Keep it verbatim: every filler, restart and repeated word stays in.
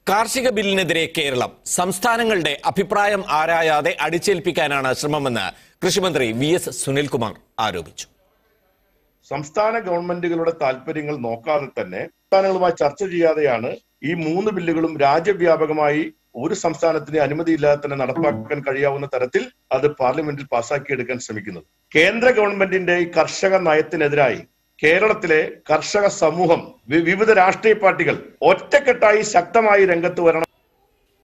കാർഷിക ബില്ലിനെതിരെ കേരളം സംസ്ഥാനങ്ങളുടെ അഭിപ്രായം ആരായാതെ അടിച്ചേൽപ്പിക്കാനാണ് ശ്രമമെന്ന് കൃഷിമന്ത്രി വി എസ് സുനിൽകുമാർ ആരോപിച്ചു. സംസ്ഥാന ഗവൺമെന്റുകളുടെ താല്പര്യങ്ങൾ നോക്കാതെ തന്നെ സംസ്ഥാനങ്ങളുമായി ചർച്ച ചെയ്യാതെയാണ് ഈ മൂന്ന് ബില്ലുകളും രാജ്യവ്യാപകമായി ഒരു സംസ്ഥാനത്തിന് അനുമതിയില്ലാതെ തന്നെ നടപ്പാക്കാൻ കഴിയാവുന്ന തരത്തിൽ അത് പാർലമെന്റിൽ പാസാക്കിയെടുക്കാൻ ശ്രമിക്കുന്നത്. കേന്ദ്ര ഗവൺമെന്റിന്റെ ഈ കർഷക നയത്തിനെതിരായി കേരളത്തിലെ കർഷക സമൂഹം, വിവിധ രാഷ്ട്രീയ പാർട്ടികൾ ഒറ്റക്കെട്ടായി ശക്തമായി രംഗത്ത് വരണം.